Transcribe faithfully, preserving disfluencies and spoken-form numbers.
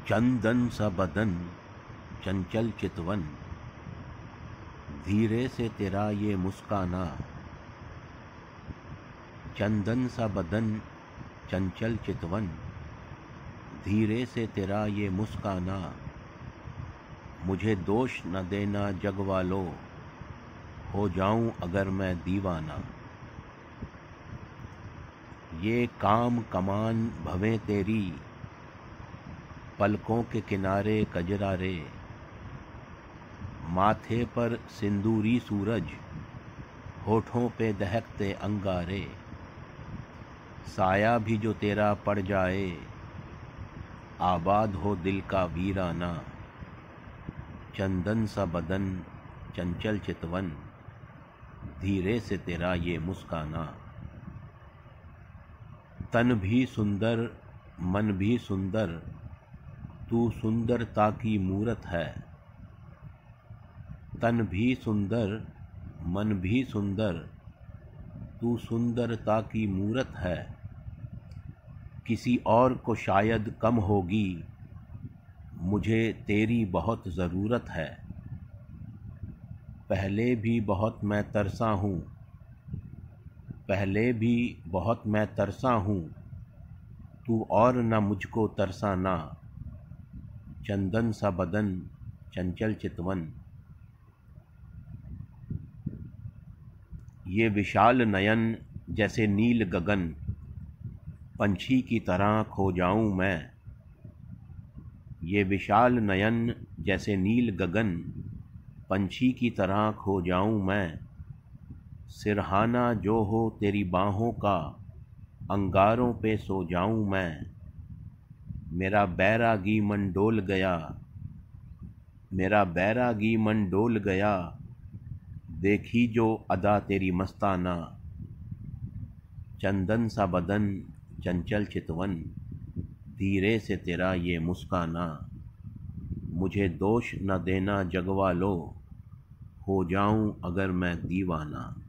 चंदन सा बदन चंचल चितवन, धीरे से तेरा ये मुस्काना। चंदन सा बदन चंचल चितवन, धीरे से तेरा ये मुस्काना। मुझे दोष न देना जग वालों, हो जाऊं अगर मैं दीवाना। ये काम कमान भवें तेरी, पलकों के किनारे कजरारे। माथे पर सिंदूरी सूरज, होठों पे दहकते अंगारे। साया भी जो तेरा पड़ जाए, आबाद हो दिल का वीराना। चंदन सा बदन चंचल चितवन, धीरे से तेरा ये मुस्काना। तन भी सुंदर मन भी सुंदर, तू सुंदरता की मूरत है। तन भी सुंदर मन भी सुंदर, तू सुंदरता की मूरत है। किसी और को शायद कम होगी, मुझे तेरी बहुत ज़रूरत है। पहले भी बहुत मैं तरसा हूँ, पहले भी बहुत मैं तरसा हूँ, तू और न मुझको तरसाना। चंदन सा बदन चंचल चितवन। ये विशाल नयन जैसे नील गगन, पंछी की तरह खो जाऊं मैं। ये विशाल नयन जैसे नील गगन, पंछी की तरह खो जाऊं मैं। सिरहाना जो हो तेरी बाहों का, अंगारों पे सो जाऊं मैं। मेरा बैरागी मन डोल गया, मेरा बैरागी मन डोल गया, देखी जो अदा तेरी मस्ताना। चंदन सा बदन चंचल चितवन, धीरे से तेरा ये मुस्काना। मुझे दोष न देना जग वालों, हो जाऊं अगर मैं दीवाना।